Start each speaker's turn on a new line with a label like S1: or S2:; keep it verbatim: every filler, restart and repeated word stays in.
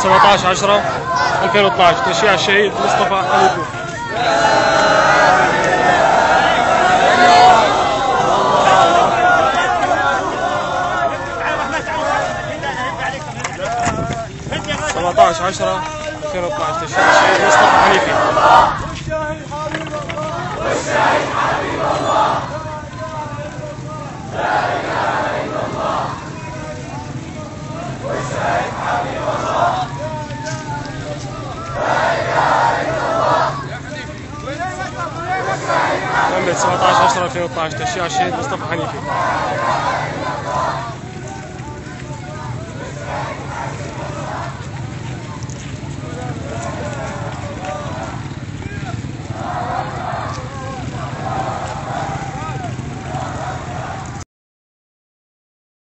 S1: سبعطعش عشرة ألفين واثنعش تشييع الشهيد مصطفى حنيفي. سبعطعش عشرة ألفين واثنعش تشييع الشهيد مصطفى حنيفي.
S2: والشهيد حبيب الله لا إله إلا الله والشهيد حبيب الله لا إله إلا الله.
S1: سبعطعش عشرة ألفين واثنعش تشييع الشهيد مصطفى حنيفي.